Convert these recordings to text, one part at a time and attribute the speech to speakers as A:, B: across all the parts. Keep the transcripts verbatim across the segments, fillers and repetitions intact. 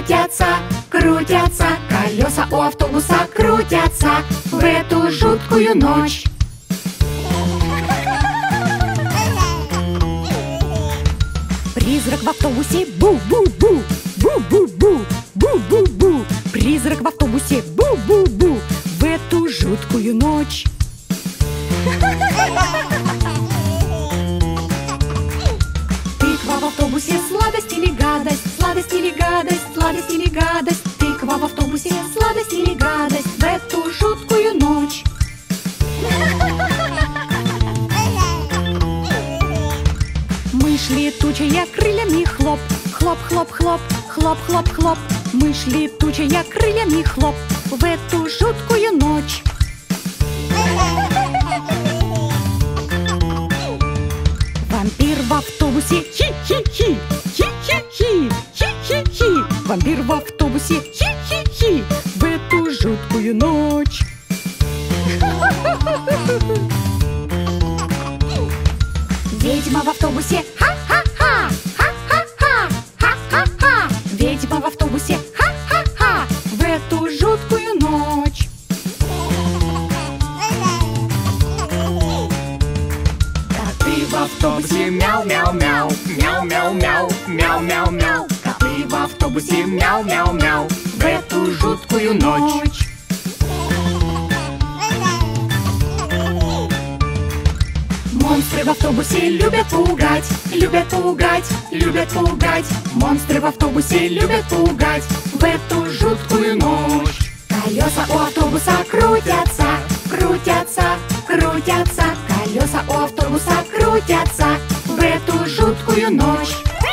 A: крутятся, крутятся, колеса у автобуса крутятся в эту жуткую ночь. Призрак в автобусе бу-бу-бу, бу-бу-бу, бу-бу-бу. Призрак в автобусе бу-бу-бу в эту жуткую ночь. Тыква в автобусе, сладость или гадость, сладость или гадость, сладость или гадость. Тыква в автобусе, сладость или гадость в эту жуткую ночь. Мышь летучая крыльями хлоп, хлоп, хлоп, хлоп, хлоп, хлоп, хлоп. Мышь летучая крыльями хлоп в эту жуткую ночь. Вампир в автобусе хи-хи-хи, хи-хи-хи, хи-хи-хи. Вампир в автобусе хи-хи-хи в эту жуткую ночь. Ведьма в автобусе ха-ха-ха, ха-ха-ха, ха-ха-ха. Ведьма в автобусе ха-ха-ха в эту жуткую ночь. Коты в автобусе мяу-мяу-мяу, мяу-мяу-мяу, мяу-мяу-мяу. Коты в автобусе мяу-мяу-мяу в эту жуткую ночь. Монстры в автобусе любят пугать, любят пугать, любят пугать. Монстры в автобусе любят пугать в эту жуткую ночь. Колеса у автобуса крутятся, крутятся, крутятся. Колеса у автобуса крутятся в эту жуткую ночь.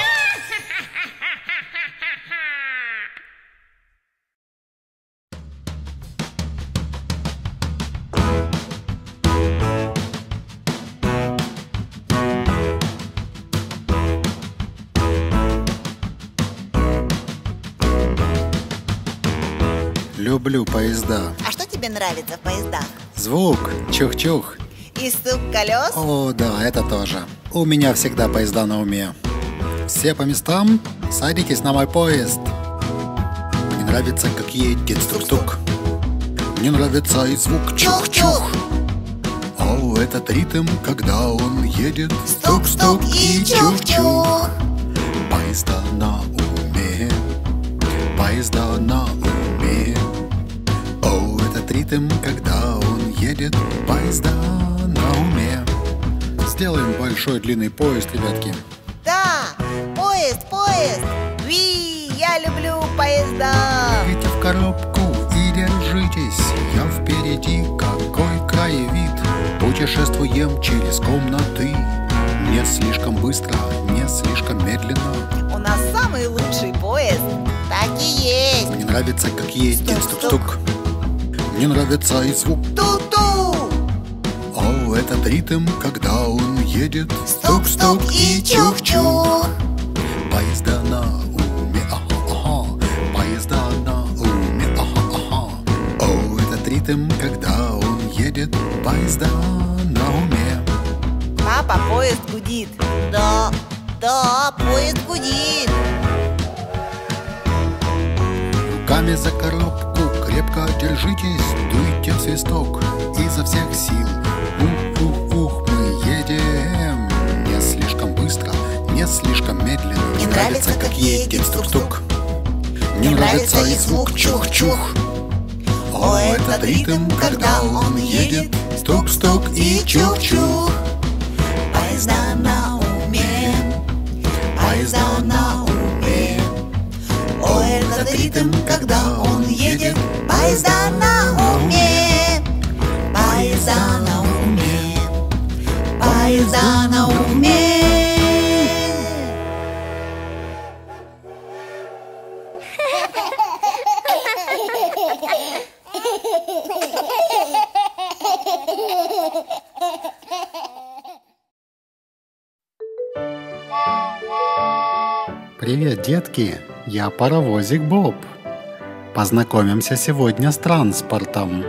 B: Люблю поезда.
C: А что тебе нравится в поездах?
B: Звук, чух-чух.
C: И стук колес?
B: О, да, это тоже. У меня всегда поезда на уме. Все по местам? Садитесь на мой поезд. Мне нравится, как едет стук-стук. Мне нравится и звук чух-чух. О, этот ритм, когда он едет.
C: Стук-стук и чух-чух.
B: Поезда на уме. Поезда на уме. О, этот ритм, когда он едет. Поезда на уме. Сделаем большой длинный поезд, ребятки.
C: Да, поезд, поезд. Ви, я люблю поезда.
B: Идите в коробку и держитесь. Я впереди, какой краевид. Путешествуем через комнаты. Не слишком быстро, не слишком медленно.
C: У нас самый лучший поезд. Так и есть.
B: Мне нравится, как едет стук-стук. Мне нравится и звук
C: Ту-ту.
B: О, этот ритм, когда он едет.
C: Стук-стук и чух-чух.
B: Поезда на уме, ага-ага. Поезда на уме, ага-ага. О, этот ритм, когда он едет. Поезда на уме.
C: Папа, поезд гудит. Да, да, поезд гудит.
B: Руками за коробку крепко держитесь. Дуйте в свисток изо всех сил. Ух-ух-ух, мы едем. Не слишком быстро, не слишком медленно.
C: Мне нравится, как едет стук-стук.
B: Мне нравится и звук чух-чух. О, этот ритм, когда он едет. Стук-стук и чух-чух.
C: Поезда на уме.
B: Поезда на уме.
C: О, этот ритм, когда он едет. Поезда на уме. Поезда на уме. Поезда на уме.
B: Привет, детки! Я паровозик Боб. Познакомимся сегодня с транспортом.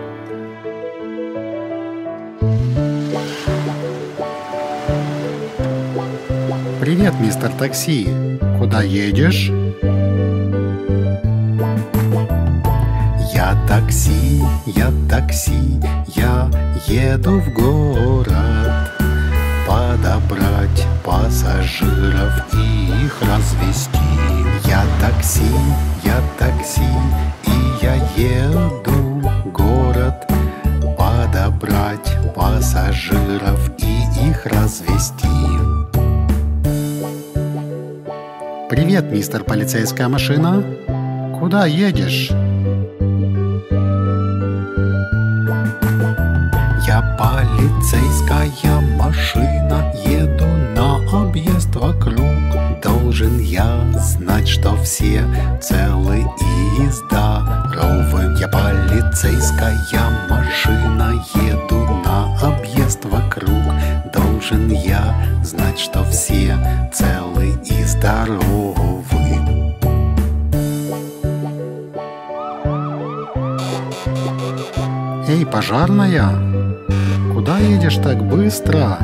B: Привет, мистер такси. Куда едешь? Я такси, я такси, я еду в город подобрать пассажиров и их развезти. Я такси, я такси, и я еду в город подобрать пассажиров и их развезти. Привет, мистер полицейская машина. Куда едешь? Я полицейская машина, еду на объезд вокруг. Должен я знать, что все целы и здоровы. Я полицейская машина, еду на объезд вокруг. Должен я знать, что все целы и здоровы. Эй, пожарная, куда едешь так быстро?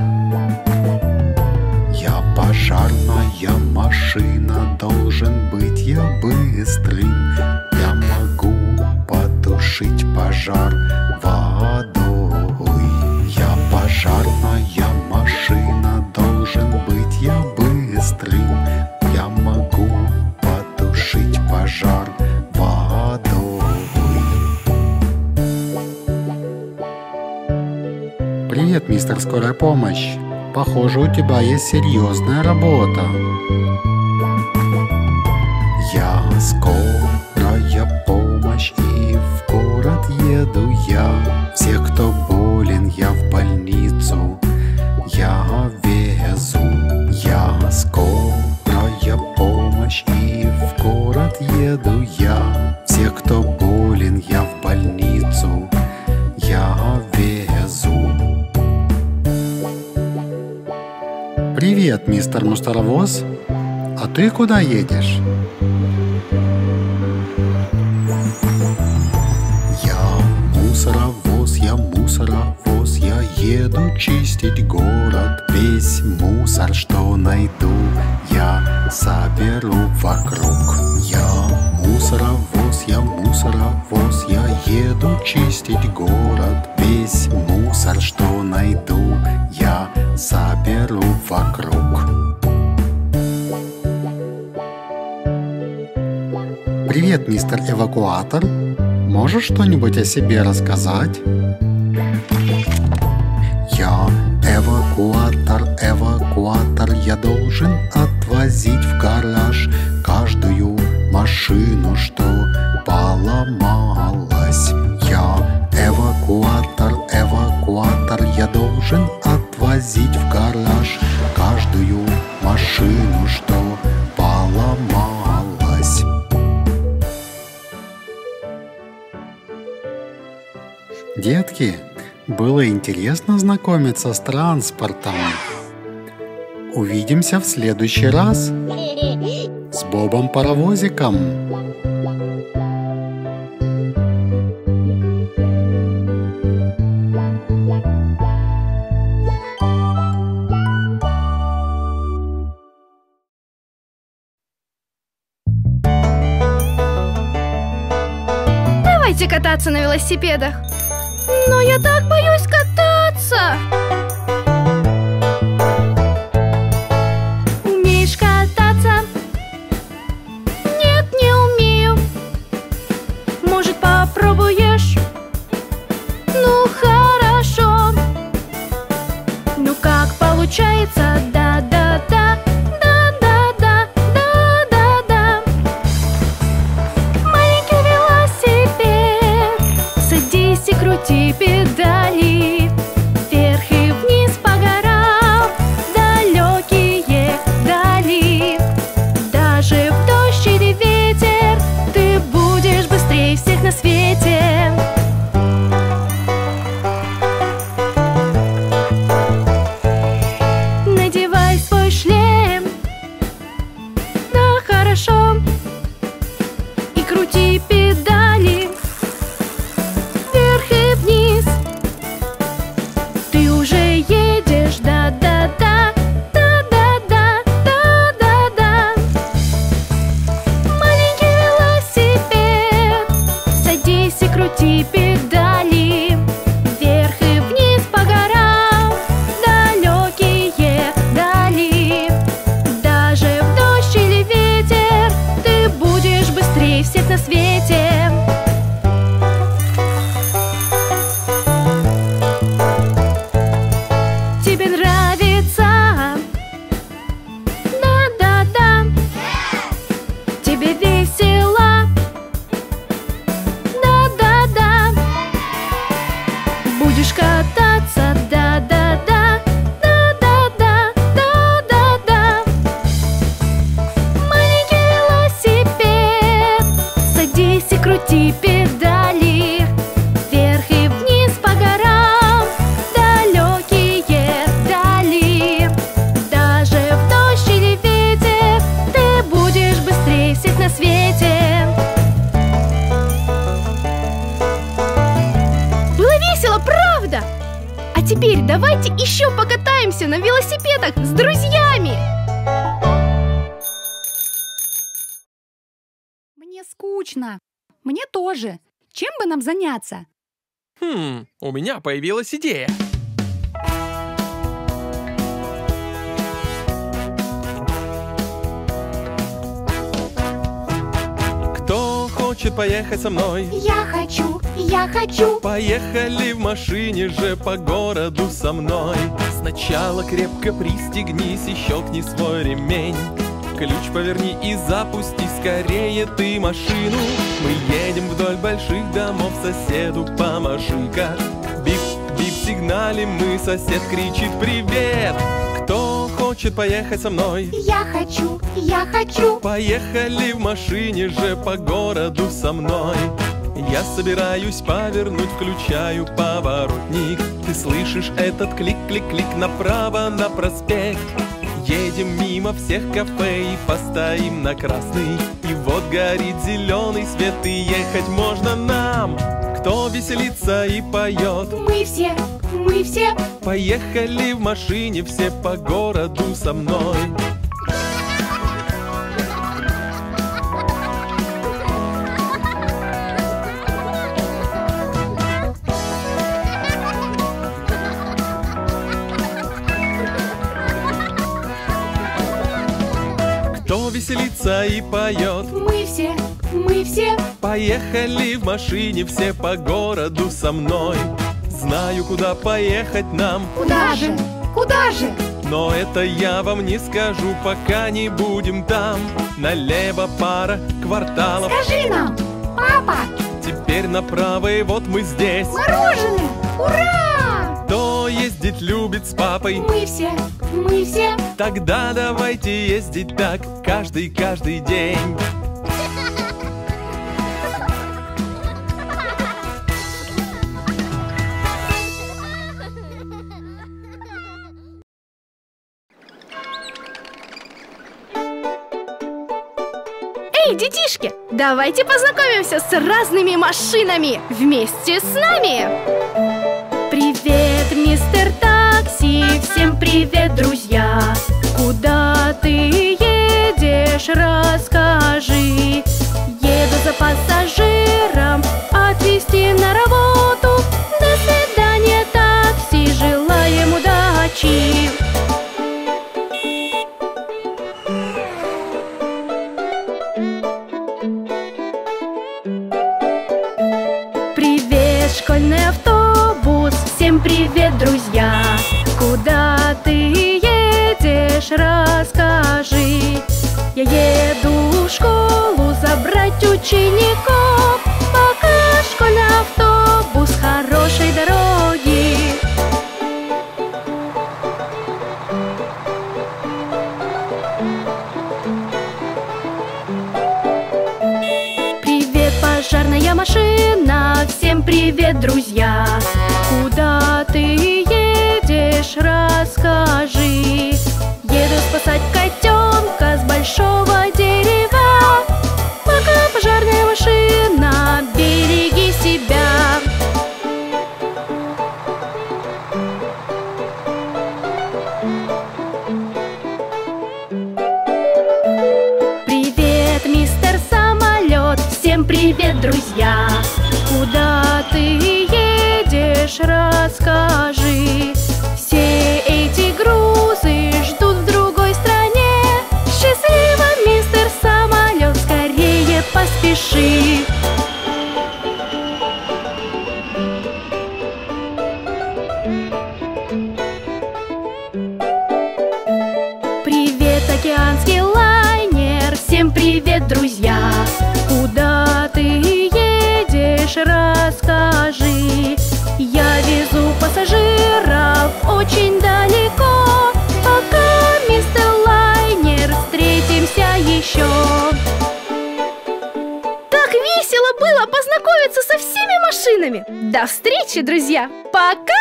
B: Я пожарная машина, должен быть я быстрым. Я могу потушить пожар водой. Я пожарная машина, должен быть я быстрым. Я могу потушить пожар водой. Привет, мистер скорая помощь. Похоже, у тебя есть серьезная работа. Я скорая помощь, и в город еду я. Всех, кто болен, я в больницу я везу. Я скорая помощь, и в город еду я. Всех, кто болен, я в больницу я везу. Привет, мистер мусоровоз. А ты куда едешь? Я мусоровоз, я мусоровоз, я еду чистить город. Весь мусор, что найду, я соберу вокруг. Я мусоровоз, я мусоровоз, я еду чистить город. Весь мусор, что найду, я соберу вокруг. Привет, мистер эвакуатор. Можешь что-нибудь о себе рассказать? Я эвакуатор, эвакуатор, я должен отвозить в гараж каждую машину, что поломалась. Я эвакуатор, эвакуатор, я должен отвозить в гараж каждую машину, что поломалась. Детки, было интересно знакомиться с транспортом. Увидимся в следующий раз с Бобом-паровозиком.
D: Давайте кататься на велосипедах. Но я так боюсь кататься. Умеешь кататься? Нет, не умею. Может, попробуешь? Ну, хорошо. Ну, как получается? Да-да-да. Да-да-да. Да-да-да. Маленький велосипед, садись и крути педали. Вверх и вниз по горам, далекие дали. Даже в дождь или ветер ты будешь быстрее всех на свете. Надевай крути педали, вверх и вниз по горам, далекие дали. Даже в дождь или ветер ты будешь быстрее всех на свете. Тебе нравится? Да-да-да. Тебе весело? Да-да-да. Будешь кататься? Да-да-да. Да-да-да. Да-да-да. Маленький велосипед, садись и крути педали, вверх и вниз по горам, далекие дали. Даже в дождь или ветер ты будешь быстрее всех на свете. Было весело, правда? А теперь давайте еще покатаемся на велосипедах с друзьями.
A: Мне скучно. Мне тоже. Чем бы нам заняться?
E: Хм, у меня появилась идея. Кто хочет поехать со мной?
A: Я хочу, я хочу.
E: Поехали в машине же по городу со мной. Сначала крепко пристегнись и щелкни свой ремень. Ключ поверни и запусти скорее ты машину. Мы едем вдоль больших домов, соседу помаши-ка. Бип, бип, сигналим мы, сосед кричит привет. Кто хочет поехать со мной?
A: Я хочу, я хочу.
E: Поехали в машине же по городу со мной. Я собираюсь повернуть, включаю поворотник. Ты слышишь этот клик-клик-клик направо на проспект. Едем мимо всех кафе и постоим на красный. И вот горит зеленый свет, и ехать можно нам. Кто веселится и поет?
A: Мы все, мы все.
E: Поехали в машине все по городу со мной. Кто веселится и поет?
A: Мы все, мы все.
E: Поехали в машине все по городу со мной. Знаю, куда поехать нам.
A: Куда же, куда же?
E: Но это я вам не скажу, пока не будем там. Налево пара кварталов.
A: Скажи нам, папа.
E: Теперь направо, и вот мы здесь.
A: Мороженое, ура!
E: Кто ездить любит с папой?
A: Мы все, мы все.
E: Тогда давайте ездить так каждый-каждый день.
D: Эй, детишки, давайте познакомимся с разными машинами вместе с нами. Привет, мистер Такси, всем привет, друзья. Куда ты едешь, расскажи. Еду за пассажиром, отвезти на работу. До свидания, такси, желаем удачи. Привет, школьный автобус, всем привет, друзья. Куда ты едешь, расскажи. Я еду в школу забрать учеников. Пока школьный автобус, хорошей дороги. Привет, пожарная машина, всем привет, друзья. Куда ты едешь, расскажи. Еду спасать котенка с большого дерева. Пока пожарная машина, береги себя. Привет, мистер Самолет, всем привет, друзья. Куда расскажи. Я везу пассажиров очень далеко. Пока, мистер Лайнер, встретимся еще. Так весело было познакомиться со всеми машинами. До встречи, друзья! Пока!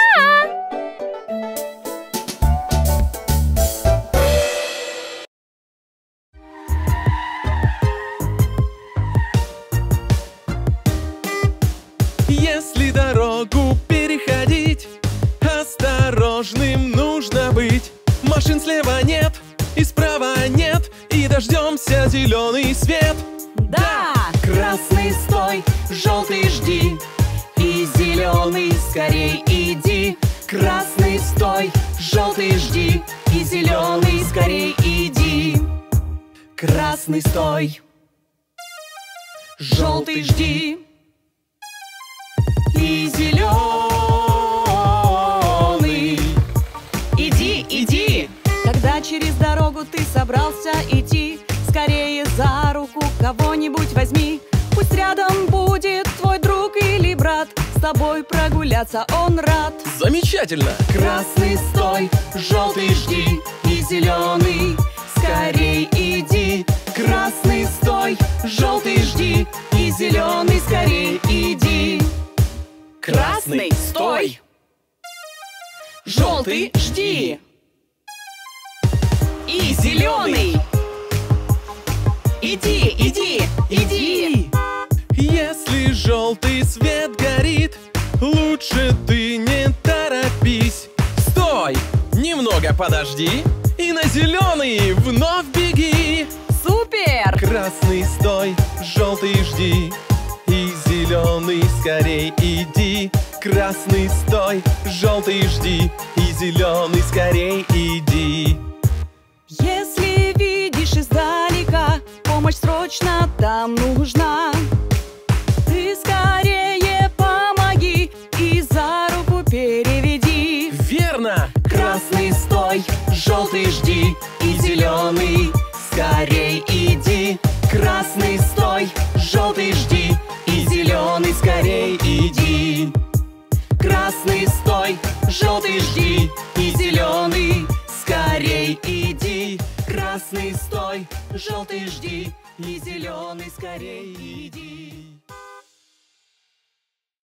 E: Если дорогу переходить, осторожным нужно быть. Машин слева нет и справа нет, и дождемся зеленый свет.
C: Да! Красный стой, желтый жди, и зеленый скорей иди. Красный стой, желтый жди, и зеленый скорей иди. Красный стой, желтый жди, и зеленый иди, иди. Когда через дорогу ты собрался идти, скорее за руку кого-нибудь возьми. Пусть рядом будет твой друг или брат, с тобой прогуляться он рад.
E: Замечательно!
C: Красный стой, желтый жди, и зеленый скорей иди. Красный стой, желтый жди, и зеленый скорей иди. Красный стой, желтый жди, и зеленый иди, иди, иди.
E: Если желтый свет горит, лучше ты не торопись. Стой! Немного подожди и на зеленый вновь беги.
C: Супер!
E: Красный стой, желтый жди, и зеленый скорей иди. Красный стой, желтый жди, и зеленый скорей иди.
C: Если видишь издалека, помощь срочно там нужна, ты скорее помоги и за руку переведи.
E: Верно!
C: Красный стой, желтый жди, и зеленый скорей иди. Красный стой, желтый жди, и зеленый скорей иди. Красный стой, желтый жди, и зеленый скорей иди. Красный стой, желтый жди, и зеленый скорей иди.